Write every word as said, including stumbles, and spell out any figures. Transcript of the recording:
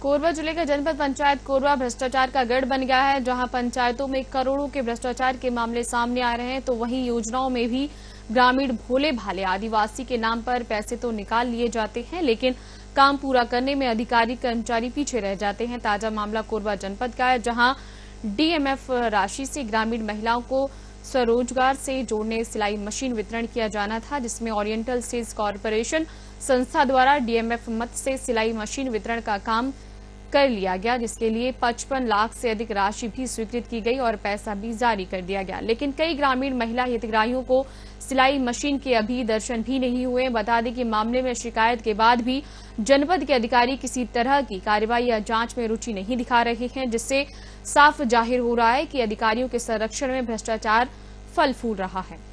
कोरबा जिले का जनपद पंचायत कोरबा भ्रष्टाचार का गढ़ बन गया है। जहां पंचायतों में करोड़ों के भ्रष्टाचार के मामले सामने आ रहे हैं, तो वहीं योजनाओं में भी ग्रामीण भोले भाले आदिवासी के नाम पर पैसे तो निकाल लिए जाते हैं, लेकिन काम पूरा करने में अधिकारी कर्मचारी पीछे रह जाते हैं। ताजा मामला कोरबा जनपद का है, जहां डीएमएफ राशि से ग्रामीण महिलाओं को स्वरोजगार से जोड़ने सिलाई मशीन वितरण किया जाना था, जिसमें ओरिएंटल स्टील्स कॉरपोरेशन संस्था द्वारा डीएमएफ मद से सिलाई मशीन वितरण का काम कर लिया गया, जिसके लिए पचपन लाख से अधिक राशि भी स्वीकृत की गई और पैसा भी जारी कर दिया गया। लेकिन कई ग्रामीण महिला हितग्राहियों को सिलाई मशीन के अभी दर्शन भी नहीं हुए। बता दें कि मामले में शिकायत के बाद भी जनपद के अधिकारी किसी तरह की कार्रवाई या जांच में रुचि नहीं दिखा रहे हैं, जिससे साफ जाहिर हो रहा है कि अधिकारियों के संरक्षण में भ्रष्टाचार फल फूल रहा है।